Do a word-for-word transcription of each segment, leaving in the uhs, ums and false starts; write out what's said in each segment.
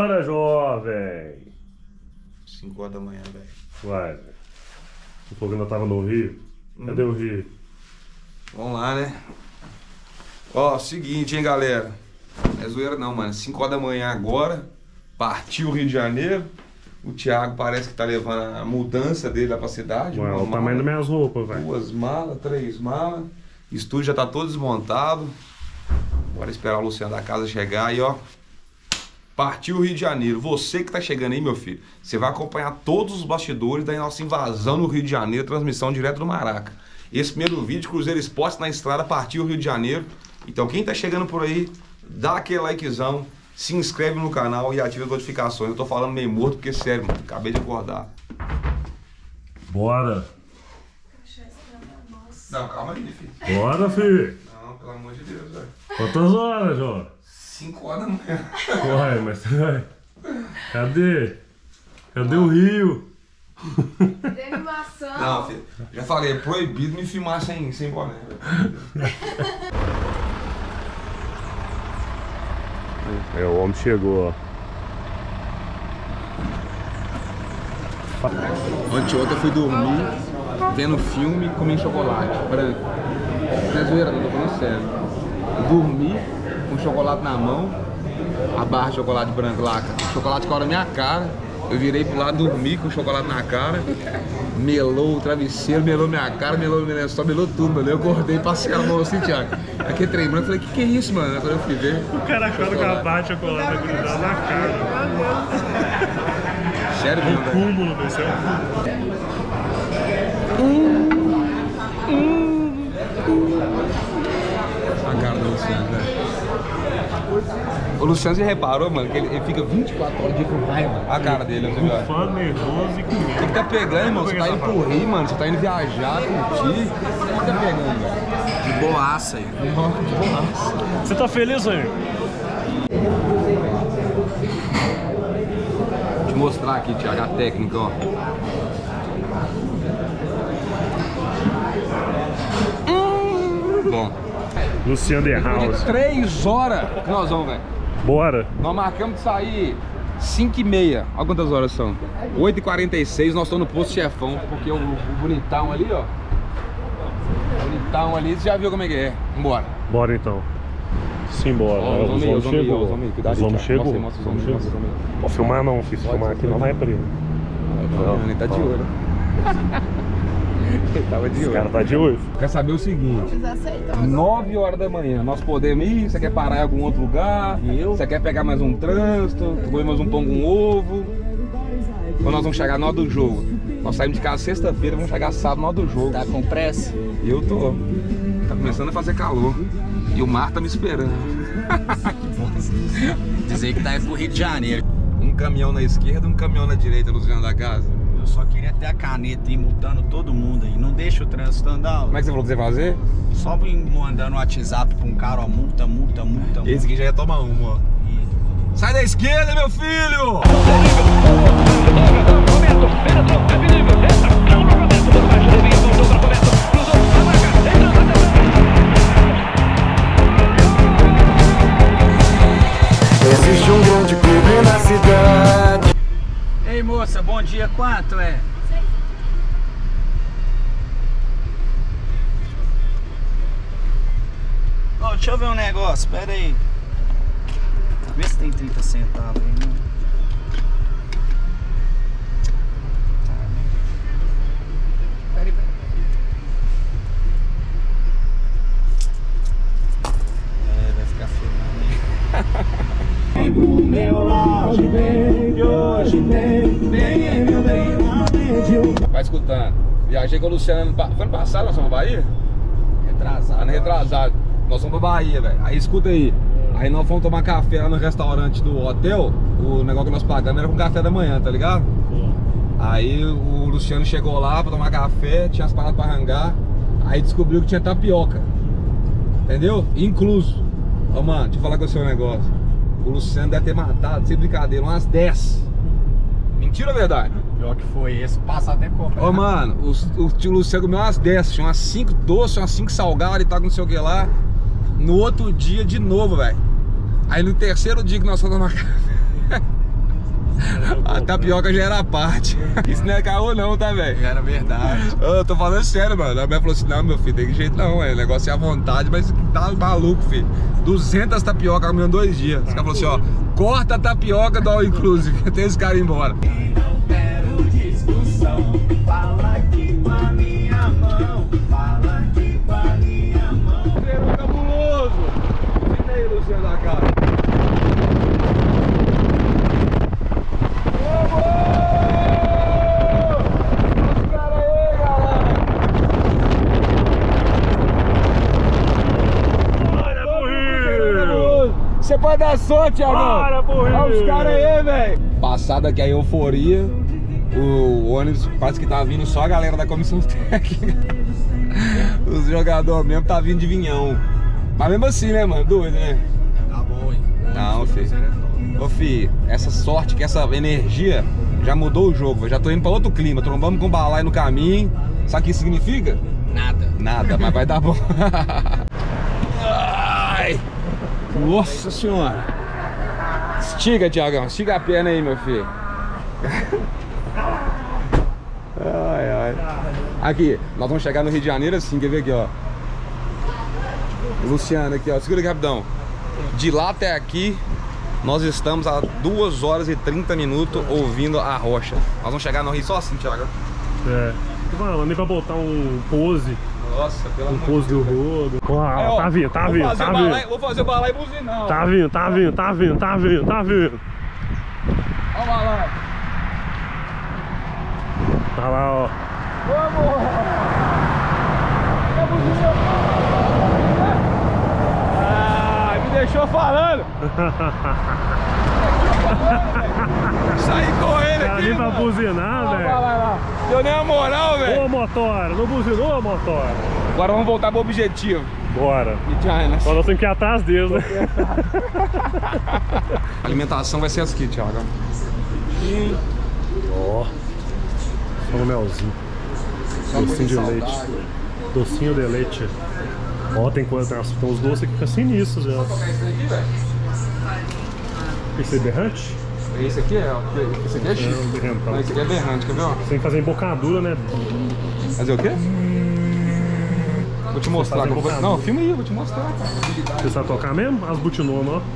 horas, jovem? cinco horas da manhã, velho. Uai, velho. O fogo ainda tava no Rio. Cadê hum. o Rio? Vamos lá, né? Ó, seguinte, hein, galera. Não é zoeira não, mano. cinco horas da manhã agora. Partiu o Rio de Janeiro. O Thiago parece que tá levando a mudança dele lá pra cidade. Ué, o tamanho das minhas roupas, velho. Duas malas, três malas. O estúdio já tá todo desmontado. Bora esperar o Luciano da casa chegar e ó. Partiu o Rio de Janeiro. Você que tá chegando aí, meu filho, você vai acompanhar todos os bastidores da nossa invasão no Rio de Janeiro, transmissão direto do Maraca. Esse primeiro vídeo, Cruzeiro Esporte na estrada, partiu o Rio de Janeiro. Então quem tá chegando por aí, dá aquele likezão, se inscreve no canal e ativa as notificações. Eu tô falando meio morto porque, sério, mano, acabei de acordar. Bora. Não, calma aí, filho. Bora, filho. Não, pelo amor de Deus, velho. Quantas horas, Jô? cinco horas da manhã. Uai, mas cadê? Cadê o Rio? Cadê a animação? Não, filho, já falei, é proibido me filmar sem, sem boné. É, o homem chegou, ó. Anteontem eu fui dormir, vendo filme, comendo chocolate branco. Não é zoeira, não, tô falando sério. Dormi com chocolate na mão, a barra de chocolate branco lá, o chocolate caiu na minha cara. Eu virei pro lado, dormi com o chocolate na cara, melou o travesseiro, melou minha cara, melou meu lençol, melou tudo, mano. Eu acordei, passei a mão assim, Thiago. Aqui trem branco, falei, que que é isso, mano? Quando eu fui ver. O cara acorda com a barra de chocolate grudada na cara. Sério, é um cúmulo, velho. Isso é um cúmulo. A cara do Luciano, velho. O Luciano, você reparou, mano, que ele, ele fica vinte e quatro horas de com raiva. A cara dele, você viu? Fã, nervoso e com medo. O que, que tá pegando, irmão? Você tá indo pro Rio, mano. Você tá indo viajar, curtir. O que, que tá pegando, velho? De boaça aí. De boaça. Você tá feliz, aí? Vou te mostrar aqui, Thiago, a técnica, ó. Hum, bom. Luciano The House. Três horas que nós vamos, velho. Bora. Nós marcamos de sair cinco e meia. Olha quantas horas são. oito e quarenta e seis, nós estamos no posto Chefão. Porque o, o bonitão ali, ó. O bonitão ali, você já viu como é que é. Vambora. Bora então. Simbora. Ó, os homens chegou. Os homens chegou. Vou filmar não, fiz filmar aqui não vai preso. Ele tá de olho. Ele tava de olho. Esse cara tá de olho. Quer saber o seguinte, nove horas da manhã, nós podemos ir, você quer parar em algum outro lugar, você quer pegar mais um trânsito, comer mais um pão com ovo, ou nós vamos chegar na hora do jogo. Nós saímos de casa sexta-feira, vamos chegar sábado na hora do jogo. Tá com pressa? Eu tô. Tá começando a fazer calor. E o mar tá me esperando. Dizer que tá aí pro Rio de Janeiro. Um caminhão na esquerda, um caminhão na direita, Luciano da casa. Eu só queria ter a caneta e ir multando todo mundo aí. Não deixa o trânsito andar. Como é que você falou que você ia fazer? Só mandando um WhatsApp pra um cara, ó, multa, multa, multa. Esse aqui já ia tomar uma, ó. E... Sai da esquerda, meu filho! Existe um grande clube na cidade. Ei moça, bom dia, quanto é? Oh, deixa eu ver um negócio, pera aí. Vê se tem trinta centavos aí, não? Pera aí, pera aí. É, vai ficar filmando aí. Meu lounge vem, que hoje tem, vem meu bem, vai escutando. Viajei com o Luciano. Foi ano passado, nós fomos pra Bahia? Retrasado. Ano retrasado. Nós fomos pra Bahia, velho. Aí escuta aí. Aí nós fomos tomar café lá no restaurante do hotel. O negócio que nós pagamos era com café da manhã, tá ligado? Sim. Aí o Luciano chegou lá pra tomar café, tinha as paradas pra arrancar. Aí descobriu que tinha tapioca. Entendeu? Incluso. Ô, mano, deixa eu falar com o seu negócio. O Luciano deve ter matado, sem brincadeira, umas dez. Mentira ou verdade? Pior que foi esse, passa até compra. Ô, mano, o, o tio Luciano comeu umas dez, tinha umas cinco doces, umas cinco salgadas e tal, não sei o que lá. No outro dia, de novo, velho. Aí no terceiro dia que nós fomos tomar café, A tapioca já era a parte. Isso não é caô não, tá, velho? Era verdade. Eu tô falando sério, mano. A minha falou assim, não, meu filho, tem que jeito não, é. O negócio é à vontade, mas tá maluco, filho. duzentas tapioca comendo em dois dias. Os caras falaram assim, ó, corta a tapioca do All Inclusive, até esse cara ir embora. Não quero discussão, fala aqui com a minha mão, fala aqui com a minha mão. Zero cabuloso! Fica aí, Luciano da casa. Você pode dar sorte, Thiagão. Para, porra! Olha os caras aí, velho. Passada aqui a euforia, o ônibus parece que tá vindo só a galera da comissão técnica. Os jogadores mesmo tá vindo de vinhão. Mas mesmo assim, né, mano? Doido, né? Tá bom, hein? Não, filho. Ô, filho, essa sorte, que essa energia já mudou o jogo. Eu já tô indo pra outro clima. Trombamos com o balaio no caminho. Sabe o que isso significa? Nada. Nada, mas vai dar bom. Ai. Nossa senhora. Estica, Thiagão. Estica a perna aí, meu filho. Ai, ai. Aqui, nós vamos chegar no Rio de Janeiro assim, quer ver aqui, ó. Luciano aqui, ó. Segura aqui rapidão. De lá até aqui, nós estamos a duas horas e trinta minutos ouvindo a rocha. Nós vamos chegar no Rio só assim, Thiago. É. Mano, nem pra botar um pose. Nossa, pelo Um amor pose de do Deus. rodo. Ó, tá vindo, tá vindo, tá vindo. Vou fazer o balaio e buzinar. Tá vindo, tá vindo, tá vindo, tá vindo, tá vindo. Olha o balaio. Tá lá, ó. Vamos! Ah, me deixou falando! Saí correndo Tá aqui, nem pra mano. buzinar, Vai velho. lá, vai lá. Deu nem a moral, velho. Ô, motora, não buzinou, motora? Agora vamos voltar pro objetivo. Bora. E já, né? Só nós temos que ir atrás deles, né? A alimentação vai ser essa aqui, Thiago. Ó. Só no melzinho. Docinho de leite. Docinho de leite. Ó, tem coisa, tem, tem uns doces que ficam sinistros já. Esse é berrante? Esse aqui é, esse aqui é É, chique. um berrantão. Não, esse aqui é berrante, quer ver? Ó? Tem que fazer embocadura, né? Fazer o quê? Vou te mostrar. fazer Que eu vou... bocadura. Não, filma aí, eu vou te mostrar. Você sabe tocar mesmo? As butinonas, ó.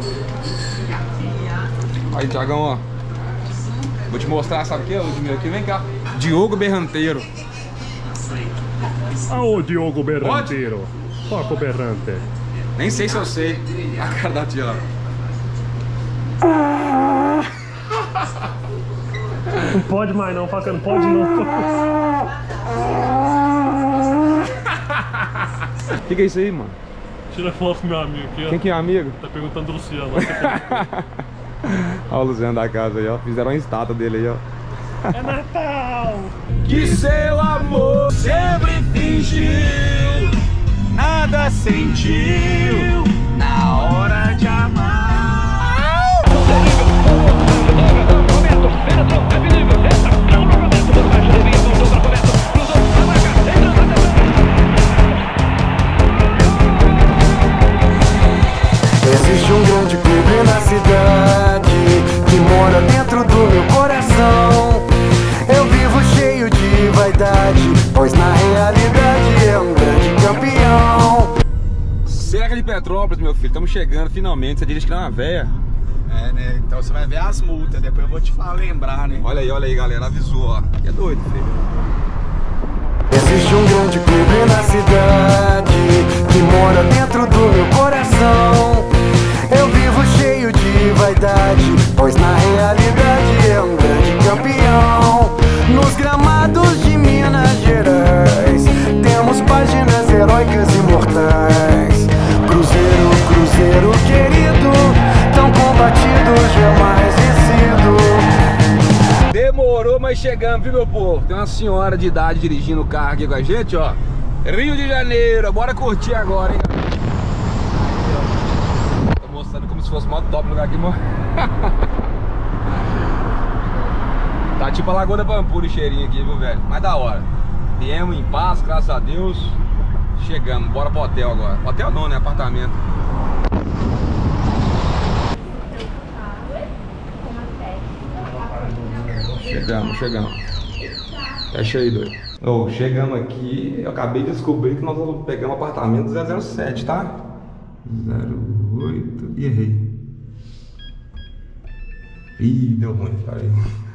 Aí, Thiagão, ó. Vou te mostrar, sabe o que, Ludmila? Aqui, vem cá. Diogo Berranteiro. Ah, ô Diogo Berranteiro. Toca o berrante. Nem sei se eu sei. A cara da tia lá. Não pode mais não, faca, não pode não. O que, que é isso aí, mano? Tira foto com meu amigo aqui, ó. Quem que é amigo? Tá perguntando do Luciano. Olha o Luciano da casa aí, ó. Fizeram uma estátua dele aí, ó. É Natal! Que seu amor sempre fingiu, nada sentiu na hora de amar. Existe um grande clube na cidade que mora dentro do meu coração. Eu vivo cheio de vaidade, pois na realidade é um grande campeão. Serra de Petrópolis, meu filho, estamos chegando finalmente. Você dirige que não é uma véia. É, né? Então você vai ver as multas, depois eu vou te falar, lembrar, né? Olha aí, olha aí, galera, avisou, ó. Que é doido, filho. Existe um grande clube na cidade que mora dentro do meu coração. Eu vivo cheio de vaidade, pois na realidade é um grande campeão. Nos gramados de Minas Gerais temos páginas heróicas imortais. Cruzeiro, Cruzeiro querido, tão combatido, jamais vencido. Demorou, mas chegamos, viu, meu povo? Tem uma senhora de idade dirigindo o carro aqui com a gente, ó. Rio de Janeiro, bora curtir agora, hein, galera? Tô mostrando como se fosse mó top lugar aqui, mano. Tá tipo a Lagoa da Pampulha, o cheirinho aqui, viu, velho? Mas da hora. Viemos em paz, graças a Deus. Chegamos, bora pro hotel agora. Hotel não, né? Apartamento. Chegamos, chegamos. Fecha aí, doido. Oh, chegamos aqui, eu acabei de descobrir que nós vamos pegar um apartamento zero zero sete, tá? zero oito, e errei. Ih, deu ruim, peraí.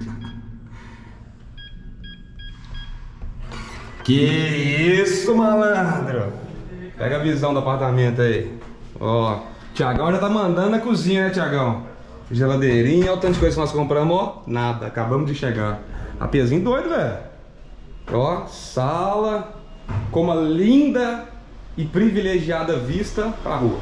Que isso, malandro! Pega a visão do apartamento aí. Ó, Tiagão já tá mandando na cozinha, né, Tiagão? Geladeirinha, olha o tanto de coisa que nós compramos, ó. Nada, acabamos de chegar. Apezinho doido, velho. Ó, sala com uma linda e privilegiada vista pra rua.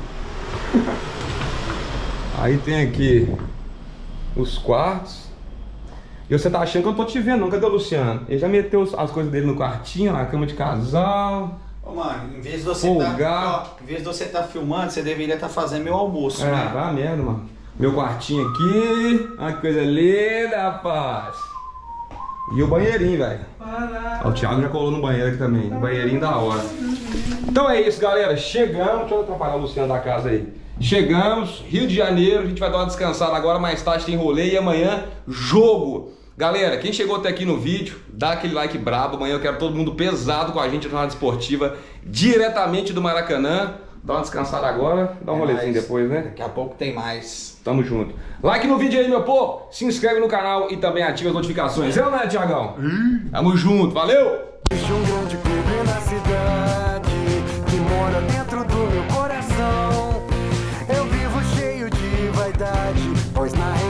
Aí tem aqui os quartos. E você tá achando que eu não tô te vendo, não? Cadê o Luciano? Ele já meteu as coisas dele no quartinho, na cama de casal. Ô, mano, em vez de você Folgar. tá, ó, em vez de você tá filmando, você deveria estar tá fazendo meu almoço, É, né? tá merda, mano. Meu quartinho aqui. Olha que coisa linda, rapaz. E o banheirinho, velho. O Thiago já colou no banheiro aqui também. No banheirinho da hora. Então é isso, galera. Chegamos. Deixa eu atrapalhar o Luciano da casa aí. Chegamos, Rio de Janeiro. A gente vai dar uma descansada agora. Mais tarde tem rolê e amanhã jogo. Galera, quem chegou até aqui no vídeo, dá aquele like brabo. Amanhã eu quero todo mundo pesado com a gente na Jornada Esportiva, diretamente do Maracanã. Dá uma descansada agora, dá um é rolezinho mais. Depois, né? Daqui a pouco tem mais. Tamo junto. Like no vídeo aí, meu povo. Se inscreve no canal e também ativa as notificações. Eu, né, Tiagão? Hum. Tamo junto, valeu! Existe um grande clube na cidade que mora dentro do meu coração. Eu vivo cheio de vaidade, pois na